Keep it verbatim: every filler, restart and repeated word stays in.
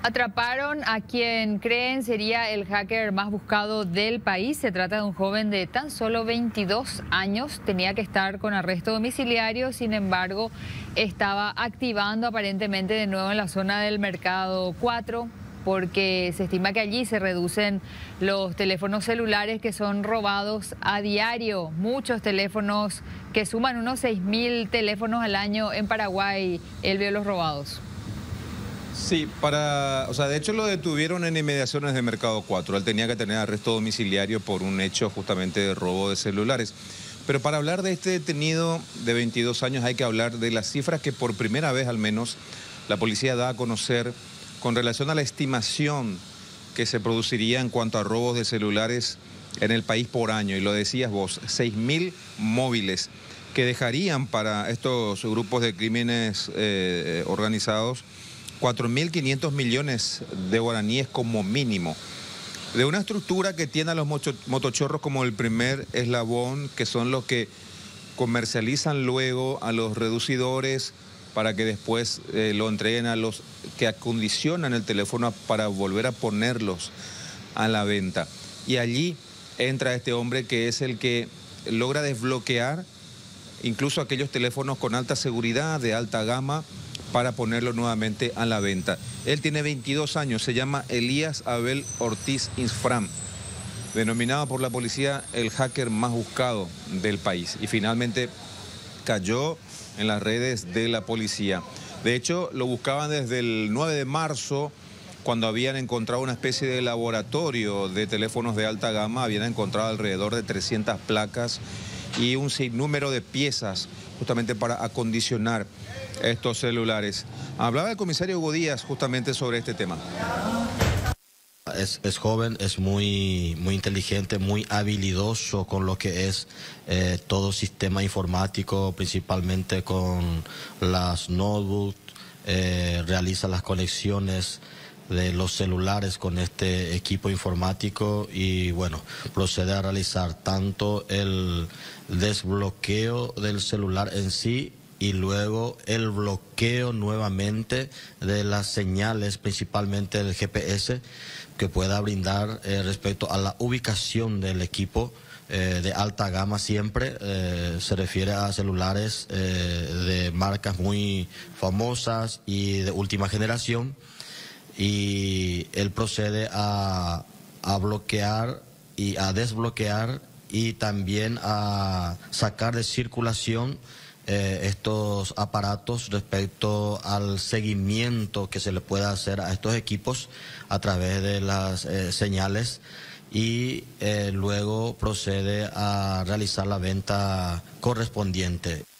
Atraparon a quien creen sería el hacker más buscado del país. Se trata de un joven de tan solo veintidós años. Tenía que estar con arresto domiciliario, sin embargo, estaba activando aparentemente de nuevo en la zona del Mercado cuatro, porque se estima que allí se reducen los teléfonos celulares que son robados a diario. Muchos teléfonos que suman unos seis mil teléfonos al año en Paraguay. Él vio los robados. Sí, para, o sea, de hecho lo detuvieron en inmediaciones de Mercado cuatro. Él tenía que tener arresto domiciliario por un hecho justamente de robo de celulares. Pero para hablar de este detenido de veintidós años hay que hablar de las cifras que por primera vez al menos la policía da a conocer con relación a la estimación que se produciría en cuanto a robos de celulares en el país por año. Y lo decías vos, seis mil móviles que dejarían para estos grupos de crímenes eh, organizados cuatro mil quinientos millones de guaraníes como mínimo. De una estructura que tiene a los motochorros como el primer eslabón, que son los que comercializan luego a los reducidores para que después eh, lo entreguen a los que acondicionan el teléfono para volver a ponerlos a la venta. Y allí entra este hombre que es el que logra desbloquear incluso aquellos teléfonos con alta seguridad, de alta gama, para ponerlo nuevamente a la venta. Él tiene veintidós años, se llama Elías Abel Ortiz Isfram, denominado por la policía el hacker más buscado del país. Y finalmente cayó en las redes de la policía. De hecho, lo buscaban desde el nueve de marzo, cuando habían encontrado una especie de laboratorio de teléfonos de alta gama. Habían encontrado alrededor de trescientas placas y un sinnúmero de piezas justamente para acondicionar estos celulares. Hablaba el comisario Hugo Díaz justamente sobre este tema. Es, es joven, es muy, muy inteligente, muy habilidoso con lo que es eh, todo sistema informático, principalmente con las notebooks, eh, realiza las conexiones de los celulares con este equipo informático y bueno, procede a realizar tanto el desbloqueo del celular en sí y luego el bloqueo nuevamente de las señales, principalmente del G P S, que pueda brindar eh, respecto a la ubicación del equipo eh, de alta gama siempre. Eh, se refiere a celulares eh, de marcas muy famosas y de última generación. Y él procede a, a bloquear y a desbloquear y también a sacar de circulación eh, estos aparatos respecto al seguimiento que se le pueda hacer a estos equipos a través de las eh, señales y eh, luego procede a realizar la venta correspondiente.